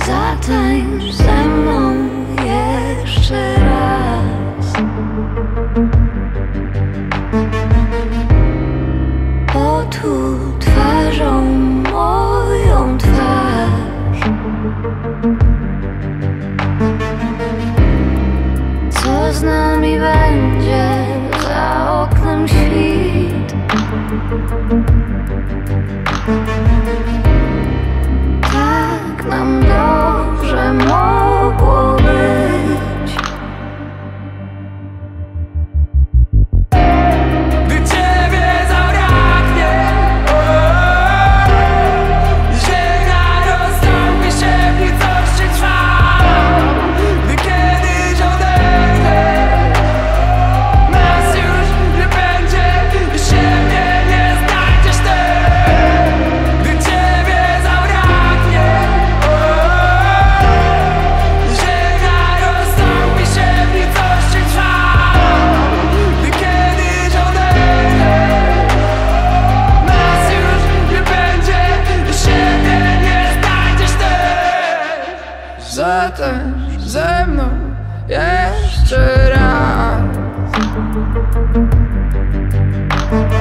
Zatańcz ze mną jeszcze raz. Otul twarzą moją twarz. Co z nami będzie za oknem świt? Tak nam dobrze mogło być. Gdy ciebie zabraknie, ziemia rozstąpi się, w nicości trwa. Gdy kiedyś odejdę, nas już nie będzie i siebie nie znajdziesz też. Gdy ciebie zabraknie, ziemia rozstąpi się, w nicości trwa. Gdy kiedyś odejdę, nas już nie będzie i siebie nie znajdziesz też. Zatańcz ze mną jeszcze raz.